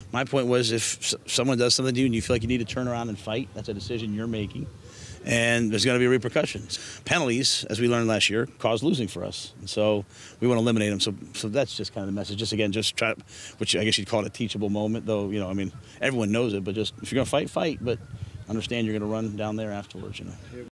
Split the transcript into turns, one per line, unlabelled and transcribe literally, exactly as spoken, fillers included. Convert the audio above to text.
My point was, if someone does something to you and you feel like you need to turn around and fight, that's a decision you're making, and there's going to be repercussions. Penalties, as we learned last year, cause losing for us, and so we want to eliminate them. So, so that's just kind of the message. Just again, just try, which I guess you'd call it a teachable moment, though. You know, I mean, everyone knows it, but just if you're going to fight, fight, but understand you're going to run down there afterwards. You know.